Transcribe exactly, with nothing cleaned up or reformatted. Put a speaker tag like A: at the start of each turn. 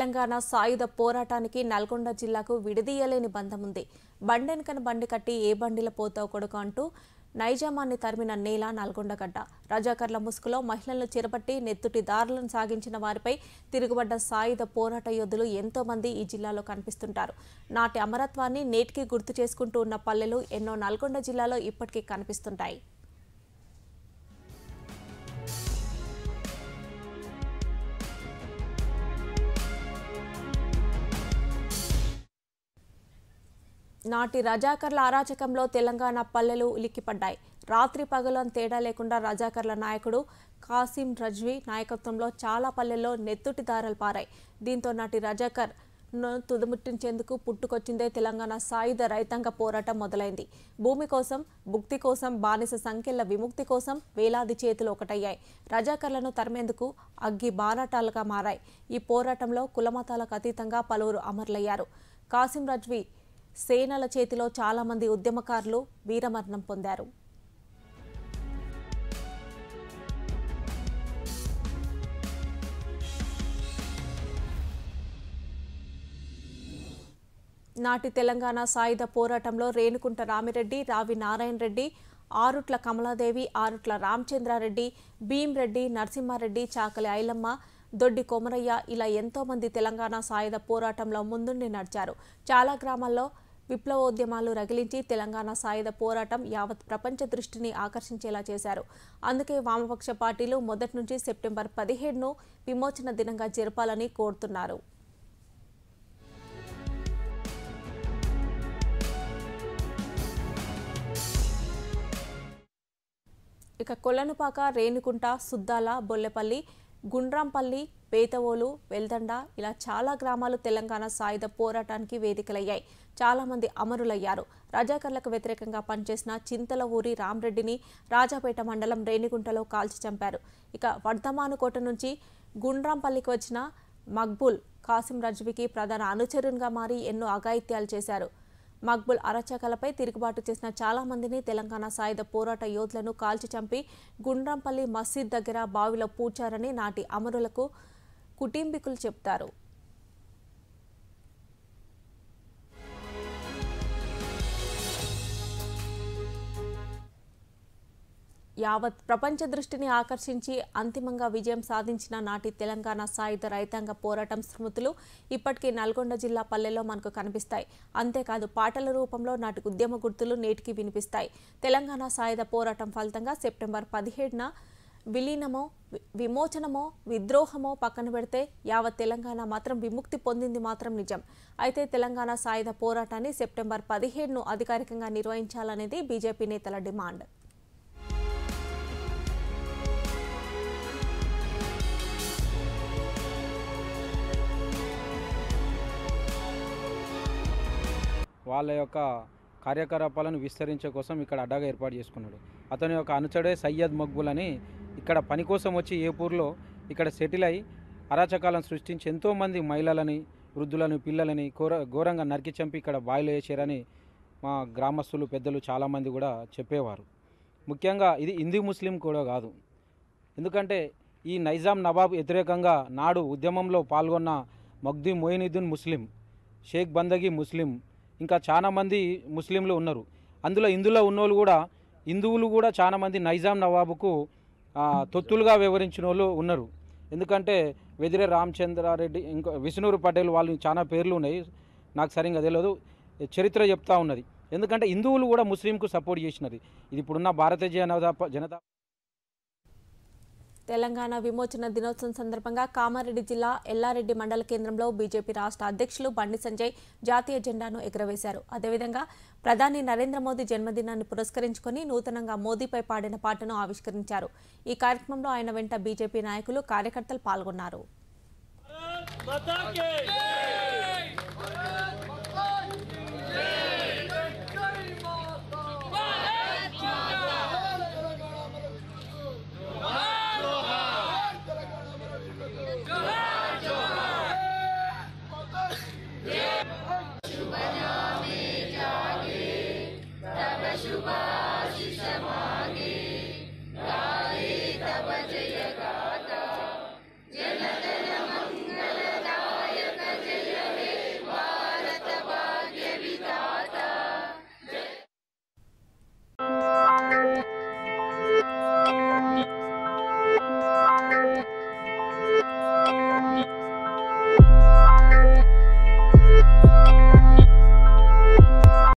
A: తెలంగాణ సాయుధ పోరాటానికి నల్గొండ జిల్లాకు విడదీయలేని బంధం ఉంది. బండెనకన బండి కట్టి ఏ బండిల పోతావు కొడుకు అంటూ నైజామాన్ని తరిమిన నేల నల్గొండగడ్డ. రజాకర్ల ముసుగులో మహిళలను చేరపట్టి నెత్తుటి దారులను సాగించిన వారిపై తిరుగుబడ్డ సాయుధ పోరాట యోధులు ఎంతో మంది ఈ జిల్లాలో కనిపిస్తుంటారు. నాటి అమరత్వాన్ని నేటికి గుర్తు చేసుకుంటూ ఉన్న పల్లెలు ఎన్నో నల్గొండ జిల్లాలో ఇప్పటికీ కనిపిస్తుంటాయి. నాటి రజాకర్ల అరాచకంలో తెలంగాణ పల్లెలు ఉలిక్కిపడ్డాయి. రాత్రి పగలు అని తేడా లేకుండా రజాకర్ల నాయకుడు కాసిం రజ్వీ నాయకత్వంలో చాలా పల్లెల్లో నెత్తుటి దారాలు పారాయి. దీంతో నాటి రజాకర్ తుదముట్టించేందుకు పుట్టుకొచ్చిందే తెలంగాణ సాయుధ రైతాంగ పోరాటం మొదలైంది. భూమి కోసం, భుక్తి కోసం, బానిస సంఖ్యల విముక్తి కోసం వేలాది చేతులు ఒకటయ్యాయి. రజాకర్లను తరిమేందుకు అగ్గి బారాటాలుగా మారాయి. ఈ పోరాటంలో కులమతాలకు అతీతంగా పలువురు అమరులయ్యారు. కాసిం రజ్వీ సేనల చేతిలో చాలా మంది ఉద్యమకారులు వీరమరణం పొందారు. నాటి తెలంగాణ సాయుధ పోరాటంలో రేణుకుంట రామిరెడ్డి, రావి నారాయణ రెడ్డి, ఆరుట్ల కమలాదేవి, ఆరుట్ల రామచంద్రారెడ్డి, భీంరెడ్డి, నరసింహారెడ్డి, చాకలి ఐలమ్మ, దొడ్డి కొమరయ్య ఇలా ఎంతో మంది తెలంగాణ సాయుధ పోరాటంలో ముందుండి నడిచారు. చాలా గ్రామాల్లో విప్లవోద్యమాలు రగిలించి తెలంగాణ సాయుధ పోరాటం యావత్ ప్రపంచ దృష్టిని ఆకర్షించేలా చేశారు. అందుకే వామపక్ష పార్టీలు మొదటి నుంచి సెప్టెంబర్ పదిహేడును విమోచన దినంగా జరపాలని కోరుతున్నారు. ఇక కొల్లనుపాక, రేణుకుంట, సుద్దాల, బొల్లెపల్లి, గుండ్రాంపల్లి, పేతవోలు, వెల్దండ ఇలా చాలా గ్రామాలు తెలంగాణ సాయుధ పోరాటానికి వేదికలయ్యాయి. చాలా మంది అమరులయ్యారు. రజాకర్లకు వ్యతిరేకంగా పనిచేసిన చింతల ఊరి రామరెడ్డిని రాజాపేట మండలం రేణిగుంటలో కాల్చి చంపారు. ఇక వర్ధమానుకోట నుంచి గుండ్రాంపల్లికి వచ్చిన మక్బుల్ కాసిం రజ్వీకి ప్రధాన అనుచరునిగా మారి ఎన్నో అఘాయిత్యాలు చేశారు. మక్బుల్ అరాచకాలపై తిరుగుబాటు చేసిన చాలా మందిని తెలంగాణ సాయుధ పోరాట యోధులను కాల్చి చంపి గుండ్రాంపల్లి మసీద్ దగ్గర బావిలో పూడ్చారని నాటి అమరులకు కుటుంబీకులు చెప్తారు. యావత్ ప్రపంచ దృష్టిని ఆకర్షించి అంతిమంగా విజయం సాధించిన నాటి తెలంగాణ సాయుధ రైతాంగ పోరాటం స్మృతులు ఇప్పటికీ నల్గొండ జిల్లా పల్లెల్లో మనకు కనిపిస్తాయి. అంతేకాదు పాటల రూపంలో నాటి ఉద్యమ గుర్తులు నేటికి వినిపిస్తాయి. తెలంగాణ సాయుధ పోరాటం ఫలితంగా సెప్టెంబర్ పదిహేడున విలీనమో, విమోచనమో, విద్రోహమో పక్కన పెడితే యావత్ తెలంగాణ మాత్రం విముక్తి పొందింది మాత్రం నిజం. అయితే తెలంగాణ సాయుధ పోరాటాన్ని సెప్టెంబర్ పదిహేడును అధికారికంగా నిర్వహించాలనేది బీజేపీ నేతల డిమాండ్.
B: వాళ్ళ యొక్క కార్యకలాపాలను విస్తరించే కోసం ఇక్కడ అడ్డాగా ఏర్పాటు చేసుకున్నాడు. అతని యొక్క అనుచరుడే సయ్యద్ మక్బుల్ అని ఇక్కడ పని కోసం వచ్చి ఏపూర్లో ఇక్కడ సెటిల్ అయి అరాచకాలను సృష్టించి ఎంతోమంది మహిళలని, వృద్ధులను, పిల్లలని ఘోర ఘోరంగా నరికి చంపి ఇక్కడ బాయిలో వేసారని మా గ్రామస్తులు, పెద్దలు చాలామంది కూడా చెప్పేవారు. ముఖ్యంగా ఇది హిందూ ముస్లిం కూడా కాదు. ఎందుకంటే ఈ నైజాం నవాబ్ వ్యతిరేకంగా నాడు ఉద్యమంలో పాల్గొన్న మగ్దీ మొయినుద్దీన్ ముస్లిం, షేక్ బందగీ ముస్లిం, ఇంకా చాలామంది ముస్లింలు ఉన్నారు. అందులో ఇందులో ఉన్నోళ్ళు కూడా హిందువులు కూడా చాలామంది నైజాం నవాబుకు తొత్తులుగా వివరించిన వాళ్ళు ఉన్నారు. ఎందుకంటే వెదిరే రామచంద్రారెడ్డి, ఇంకా విష్ణూరు పటేల్ వాళ్ళు చాలా పేర్లు ఉన్నాయి, నాకు సరిగ్గా తెలియదు, చరిత్ర చెప్తా ఉన్నది. ఎందుకంటే హిందువులు కూడా ముస్లింకు సపోర్ట్ చేసినది. ఇది ఇప్పుడున్న భారతీయ జనతా జనతా
A: తెలంగాణ విమోచన దినోత్సవం సందర్భంగా కామారెడ్డి జిల్లా ఎల్లారెడ్డి మండల కేంద్రంలో బీజేపీ రాష్ట్ర అధ్యక్షులు బండి సంజయ్ జాతీయ జెండాను ఎగురవేశారు. అదేవిధంగా ప్రధాని నరేంద్ర మోదీ జన్మదినాన్ని పురస్కరించుకుని నూతనంగా మోదీపై పాడిన పాటను ఆవిష్కరించారు. ఈ కార్యక్రమంలో ఆయన వెంట బీజేపీ నాయకులు, కార్యకర్తలు పాల్గొన్నారు.